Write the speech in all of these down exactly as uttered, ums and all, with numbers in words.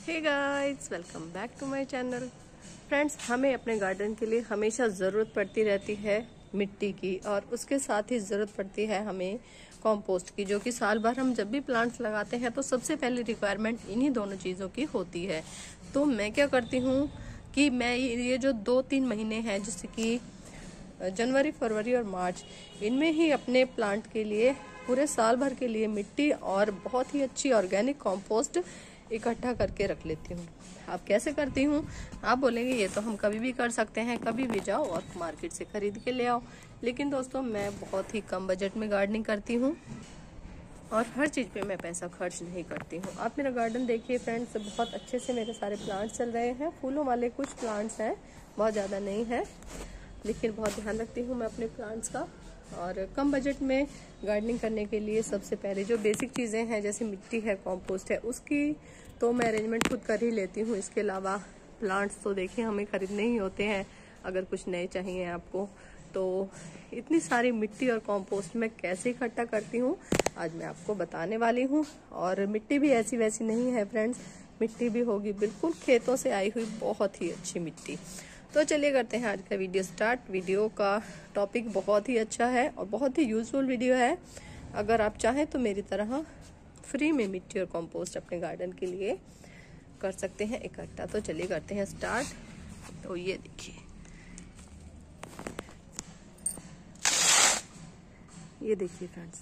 Hey guys, welcome back to my channel. Friends, हमें अपने garden के लिए हमेशा ज़रूरत पड़ती रहती है मिट्टी की, और उसके साथ ही ज़रूरत पड़ती है हमें कंपोस्ट की, जो कि साल भर हम जब भी प्लांट्स लगाते हैं तो सबसे पहली रिक्वायरमेंट इन्हीं दोनों चीज़ों की होती है। तो मैं क्या करती हूँ कि मैं ये जो दो तीन महीने हैं, जैसे कि जनवरी, फरवरी और मार्च, इनमें ही अपने प्लांट के लिए पूरे साल भर के लिए मिट्टी और बहुत ही अच्छी ऑर्गेनिक कंपोस्ट इकट्ठा करके रख लेती हूँ। अब कैसे करती हूँ आप बोलेंगे, ये तो हम कभी भी कर सकते हैं, कभी भी जाओ और मार्केट से खरीद के ले आओ। लेकिन दोस्तों, मैं बहुत ही कम बजट में गार्डनिंग करती हूँ और हर चीज़ पे मैं पैसा खर्च नहीं करती हूँ। आप मेरा गार्डन देखिए फ्रेंड्स, बहुत अच्छे से मेरे सारे प्लांट्स चल रहे हैं। फूलों वाले कुछ प्लांट्स हैं, बहुत ज़्यादा नहीं है, लेकिन बहुत ध्यान रखती हूँ मैं अपने प्लांट्स का। और कम बजट में गार्डनिंग करने के लिए सबसे पहले जो बेसिक चीज़ें हैं, जैसे मिट्टी है, कंपोस्ट है, उसकी तो मैं अरेंजमेंट खुद कर ही लेती हूँ। इसके अलावा प्लांट्स तो देखिए हमें खरीदने ही होते हैं, अगर कुछ नए चाहिए आपको। तो इतनी सारी मिट्टी और कंपोस्ट मैं कैसे इकट्ठा करती हूँ आज मैं आपको बताने वाली हूँ। और मिट्टी भी ऐसी वैसी नहीं है फ्रेंड्स, मिट्टी भी होगी बिल्कुल खेतों से आई हुई बहुत ही अच्छी मिट्टी। तो चलिए करते हैं आज का वीडियो स्टार्ट। वीडियो का टॉपिक बहुत ही अच्छा है और बहुत ही यूजफुल वीडियो है। अगर आप चाहें तो मेरी तरह फ्री में मिट्टी और कंपोस्ट अपने गार्डन के लिए कर सकते हैं इकट्ठा। तो चलिए करते हैं स्टार्ट। तो ये देखिए, ये देखिए फ्रेंड्स,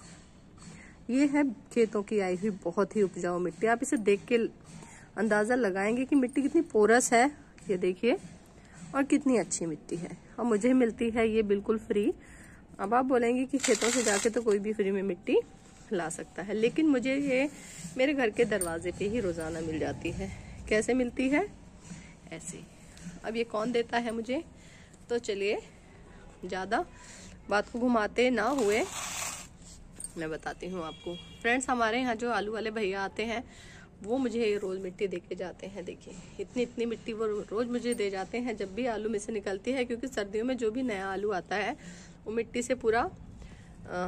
ये है खेतों की आई हुई बहुत ही उपजाऊ मिट्टी। आप इसे देख के अंदाजा लगाएंगे कि मिट्टी कितनी पोरस है, ये देखिए, और कितनी अच्छी मिट्टी है। और मुझे मिलती है ये बिल्कुल फ्री। अब आप बोलेंगे कि खेतों से जाके तो कोई भी फ्री में मिट्टी ला सकता है, लेकिन मुझे ये मेरे घर के दरवाजे पे ही रोजाना मिल जाती है। कैसे मिलती है? ऐसे। अब ये कौन देता है मुझे? तो चलिए ज़्यादा बात को घुमाते ना हुए मैं बताती हूँ आपको। फ्रेंड्स, हमारे यहाँ जो आलू वाले भैया आते हैं वो मुझे रोज मिट्टी दे के जाते हैं। देखिए इतनी इतनी मिट्टी वो रोज मुझे दे जाते हैं जब भी आलू में से निकलती है, क्योंकि सर्दियों में जो भी नया आलू आता है वो मिट्टी से पूरा आ,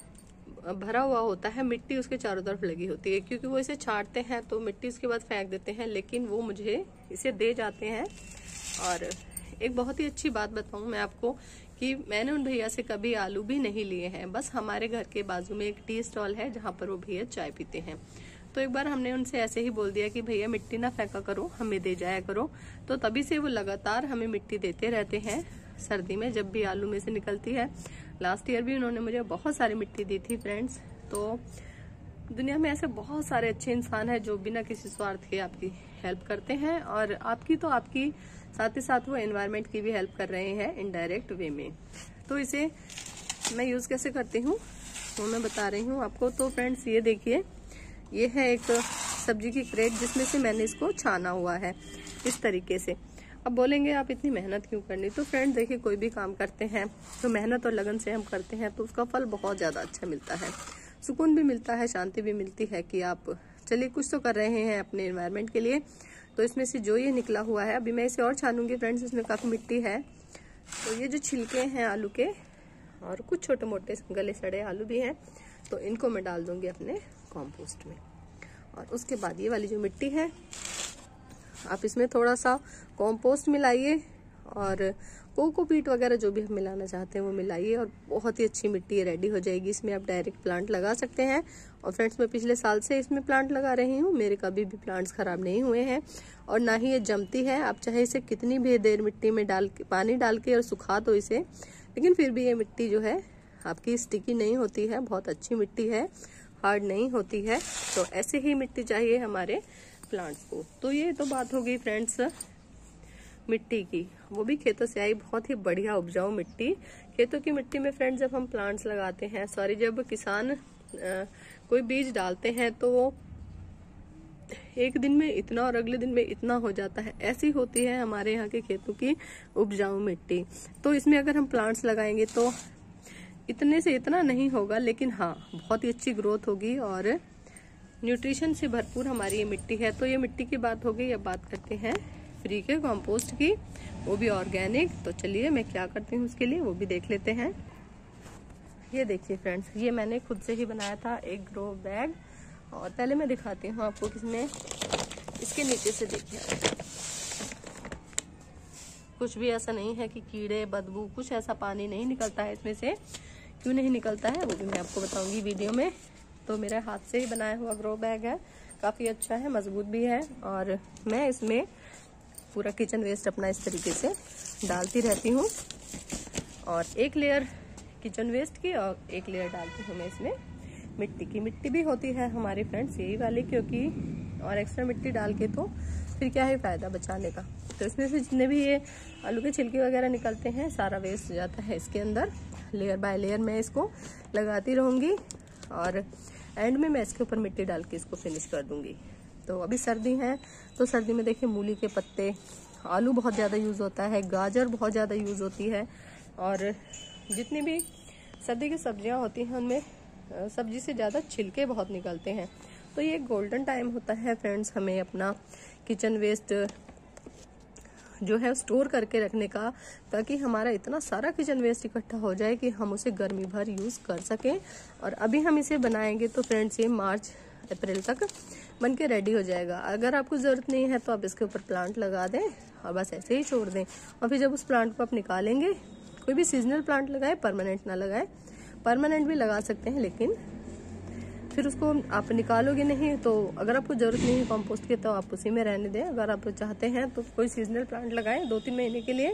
भरा हुआ होता है। मिट्टी उसके चारों तरफ लगी होती है, क्योंकि वो इसे छांटते हैं तो मिट्टी उसके बाद फेंक देते हैं, लेकिन वो मुझे इसे दे जाते हैं। और एक बहुत ही अच्छी बात बताऊं मैं आपको कि मैंने उन भैया से कभी आलू भी नहीं लिए हैं। बस हमारे घर के बाजू में एक टी स्टॉल है जहाँ पर वो भैया चाय पीते हैं। तो एक बार हमने उनसे ऐसे ही बोल दिया कि भैया मिट्टी ना फेंका करो, हमें दे जाया करो। तो तभी से वो लगातार हमें मिट्टी देते रहते हैं सर्दी में जब भी आलू में से निकलती है। लास्ट ईयर भी उन्होंने मुझे बहुत सारी मिट्टी दी थी फ्रेंड्स। तो दुनिया में ऐसे बहुत सारे अच्छे इंसान हैं जो बिना किसी स्वार्थ के आपकी हेल्प करते हैं, और आपकी तो आपकी साथ ही साथ वो एनवायरनमेंट की भी हेल्प कर रहे हैं इनडायरेक्ट वे में। तो इसे मैं यूज कैसे करती हूँ वो मैं बता रही हूँ आपको। तो फ्रेंड्स, ये देखिए, ये है एक सब्जी की क्रेट जिसमें से मैंने इसको छाना हुआ है इस तरीके से। अब बोलेंगे आप इतनी मेहनत क्यों करनी? तो फ्रेंड देखिए, कोई भी काम करते हैं तो मेहनत और लगन से हम करते हैं तो उसका फल बहुत ज्यादा अच्छा मिलता है, सुकून भी मिलता है, शांति भी मिलती है कि आप चलिए कुछ तो कर रहे हैं अपने एनवायरनमेंट के लिए। तो इसमें से जो ये निकला हुआ है, अभी मैं इसे और छानूंगी फ्रेंड्स, इसमें काफी मिट्टी है। तो ये जो छिलके हैं आलू के और कुछ छोटे मोटे गले सड़े आलू भी हैं, तो इनको मैं डाल दूंगी अपने कंपोस्ट में। और उसके बाद ये वाली जो मिट्टी है, आप इसमें थोड़ा सा कंपोस्ट मिलाइए और कोकोपीट वगैरह जो भी हम मिलाना चाहते हैं वो मिलाइए, और बहुत ही अच्छी मिट्टी रेडी हो जाएगी। इसमें आप डायरेक्ट प्लांट लगा सकते हैं। और फ्रेंड्स, मैं पिछले साल से इसमें प्लांट लगा रही हूँ, मेरे कभी भी प्लांट्स खराब नहीं हुए हैं और ना ही ये जमती है। आप चाहे इसे कितनी भी देर मिट्टी में डाल के, पानी डाल के और सुखा दो इसे, लेकिन फिर भी ये मिट्टी जो है आपकी स्टिकी नहीं होती है, बहुत अच्छी मिट्टी है, हार्ड नहीं होती है। तो ऐसे ही मिट्टी चाहिए हमारे प्लांट्स को। तो ये तो बात हो गई फ्रेंड्स मिट्टी की, वो भी खेतों से आई बहुत ही बढ़िया उपजाऊ मिट्टी। खेतों की मिट्टी में फ्रेंड्स जब हम प्लांट्स लगाते हैं, सॉरी जब किसान आ, कोई बीज डालते हैं तो वो एक दिन में इतना और अगले दिन में इतना हो जाता है। ऐसी होती है हमारे यहाँ के खेतों की उपजाऊ मिट्टी। तो इसमें अगर हम प्लांट्स लगाएंगे तो इतने से इतना नहीं होगा, लेकिन हाँ बहुत ही अच्छी ग्रोथ होगी और न्यूट्रिशन से भरपूर हमारी ये मिट्टी है। तो ये मिट्टी की बात हो गई। अब बात करते हैं फ्री के कंपोस्ट की, वो भी ऑर्गेनिक। तो चलिए मैं क्या करती हूँ उसके लिए वो भी देख लेते हैं। ये देखिए फ्रेंड्स, ये मैंने खुद से ही बनाया था एक ग्रो बैग, और पहले मैं दिखाती हूँ आपको किसमें इसके नीचे से देखिए, कुछ भी ऐसा नहीं है कि कीड़े बदबू कुछ ऐसा पानी नहीं निकलता है इसमें से। क्यों नहीं निकलता है वो भी मैं आपको बताऊंगी वीडियो में। तो मेरे हाथ से ही बनाया हुआ ग्रो बैग है, काफी अच्छा है, मजबूत भी है। और मैं इसमें पूरा किचन वेस्ट अपना इस तरीके से डालती रहती हूँ, और एक लेयर किचन वेस्ट की और एक लेयर डालती हूँ मैं इसमें मिट्टी की। मिट्टी भी होती है हमारे फ्रेंड्स यही वाली, क्योंकि और एक्स्ट्रा मिट्टी डाल के तो फिर क्या है फायदा बचाने का। तो इसमें से जितने भी ये आलू के छिलके वगैरह निकलते हैं सारा वेस्ट जाता है इसके अंदर। लेयर बाय लेयर मैं इसको लगाती रहूंगी और एंड में मैं इसके ऊपर मिट्टी डाल के इसको फिनिश कर दूंगी। तो अभी सर्दी है तो सर्दी में देखिए मूली के पत्ते, आलू बहुत ज़्यादा यूज़ होता है, गाजर बहुत ज़्यादा यूज़ होती है, और जितनी भी सर्दी की सब्जियां होती हैं उनमें सब्जी से ज़्यादा छिलके बहुत निकलते हैं। तो ये गोल्डन टाइम होता है फ्रेंड्स हमें अपना किचन वेस्ट जो है स्टोर करके रखने का, ताकि हमारा इतना सारा किचन वेस्ट इकट्ठा हो जाए कि हम उसे गर्मी भर यूज़ कर सकें। और अभी हम इसे बनाएंगे तो फ्रेंड्स ये मार्च अप्रैल तक बन के रेडी हो जाएगा। अगर आपको ज़रूरत नहीं है तो आप इसके ऊपर प्लांट लगा दें और बस ऐसे ही छोड़ दें। और फिर जब उस प्लांट को आप निकालेंगे, कोई भी सीजनल प्लांट लगाए, परमानेंट ना लगाए, परमानेंट भी लगा सकते हैं, लेकिन फिर उसको आप निकालोगे नहीं। तो अगर आपको जरूरत नहीं है कंपोस्ट की तो आप उसी में रहने दें। अगर आप चाहते हैं तो कोई सीजनल प्लांट लगाएं दो तीन महीने के लिए,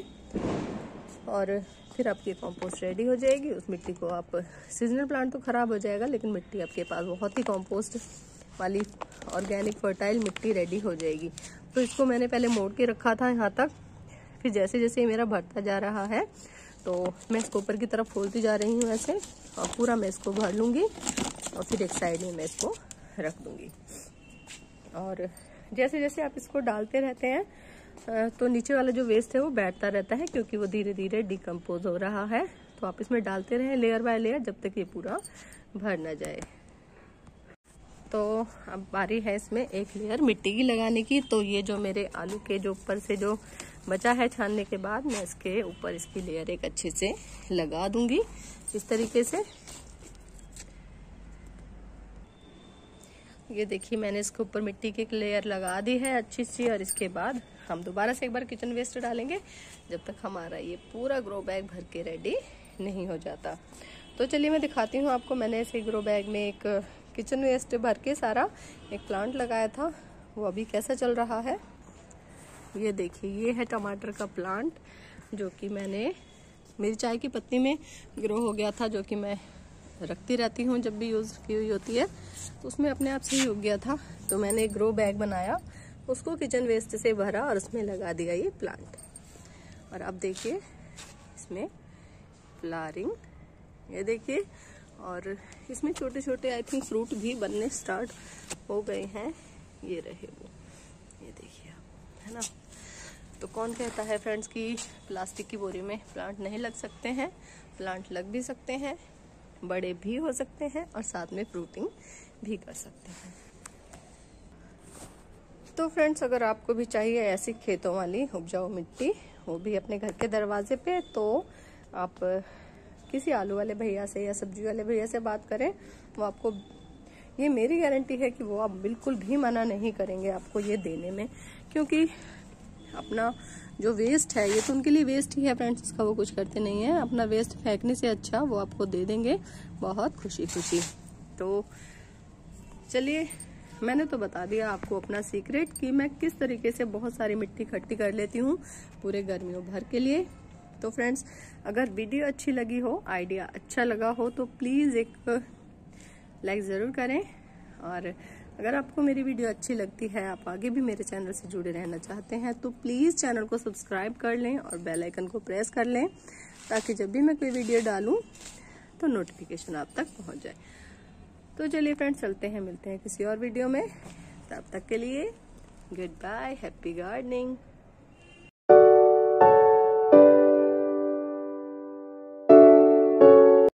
और फिर आपकी कंपोस्ट रेडी हो जाएगी। उस मिट्टी को आप, सीजनल प्लांट तो खराब हो जाएगा लेकिन मिट्टी आपके पास बहुत ही कंपोस्ट वाली ऑर्गेनिक फर्टाइल मिट्टी रेडी हो जाएगी। तो इसको मैंने पहले मोड़ के रखा था यहाँ तक, फिर जैसे जैसे मेरा बढ़ता जा रहा है तो मैं इसको ऊपर की तरफ खोलती जा रही हूँ ऐसे, और पूरा मैं इसको भर लूँगी और फिर एक साइड में मैं इसको रख दूँगी। और जैसे जैसे आप इसको डालते रहते हैं तो नीचे वाला जो वेस्ट है वो बैठता रहता है, क्योंकि वो धीरे धीरे डिकम्पोज हो रहा है। तो आप इसमें डालते रहें लेयर बाय लेयर जब तक ये पूरा भर ना जाए। तो अब बारी है इसमें एक लेयर मिट्टी की लगाने की। तो ये जो मेरे आलू के जो ऊपर से जो बचा है छानने के बाद, मैं इसके ऊपर इसकी लेयर एक अच्छे से लगा दूंगी इस तरीके से। ये देखिए मैंने इसके ऊपर मिट्टी की एक लेयर लगा दी है अच्छी सी, और इसके बाद हम दोबारा से एक बार किचन वेस्ट डालेंगे जब तक हमारा ये पूरा ग्रो बैग भर के रेडी नहीं हो जाता। तो चलिए मैं दिखाती हूँ आपको। मैंने ऐसे ग्रो बैग में एक किचन वेस्ट भर के सारा एक प्लांट लगाया था, वो अभी कैसा चल रहा है ये देखिए। ये है टमाटर का प्लांट जो कि मैंने मेरी चाय की पत्ती में ग्रो हो गया था, जो कि मैं रखती रहती हूँ जब भी यूज़ की हुई होती है, तो उसमें अपने आप से ही उग गया था। तो मैंने एक ग्रो बैग बनाया, उसको किचन वेस्ट से भरा और उसमें लगा दिया ये प्लांट। और अब देखिए इसमें फ्लावरिंग, ये देखिए, और इसमें छोटे छोटे आई थिंक फ्रूट भी बनने स्टार्ट हो गए हैं। ये रहे वो, ये देखिए आप, है ना। तो कौन कहता है फ्रेंड्स कि प्लास्टिक की बोरी में प्लांट नहीं लग सकते हैं? प्लांट लग भी सकते हैं, बड़े भी हो सकते हैं, और साथ में फ्रूटिंग भी कर सकते हैं। तो फ्रेंड्स अगर आपको भी चाहिए ऐसी खेतों वाली उपजाऊ मिट्टी, वो भी अपने घर के दरवाजे पे, तो आप किसी आलू वाले भैया से या सब्जी वाले भैया से बात करें। वो आपको, ये मेरी गारंटी है कि वो आप बिल्कुल भी मना नहीं करेंगे आपको ये देने में, क्योंकि अपना जो वेस्ट है ये तो उनके लिए वेस्ट ही है फ्रेंड्स, इसका वो कुछ करते नहीं है। अपना वेस्ट फेंकने से अच्छा वो आपको दे देंगे बहुत खुशी खुशी। तो चलिए मैंने तो बता दिया आपको अपना सीक्रेट कि मैं किस तरीके से बहुत सारी मिट्टी इकट्ठी कर लेती हूँ पूरे गर्मियों भर के लिए। तो फ्रेंड्स अगर वीडियो अच्छी लगी हो, आइडिया अच्छा लगा हो, तो प्लीज़ एक लाइक ज़रूर करें। और अगर आपको मेरी वीडियो अच्छी लगती है, आप आगे भी मेरे चैनल से जुड़े रहना चाहते हैं, तो प्लीज़ चैनल को सब्सक्राइब कर लें और बेल आइकन को प्रेस कर लें, ताकि जब भी मैं कोई वीडियो डालूं तो नोटिफिकेशन आप तक पहुंच जाए। तो चलिए फ्रेंड्स चलते हैं, मिलते हैं किसी और वीडियो में। तब तक के लिए गुड बाय, हैप्पी गार्डनिंग।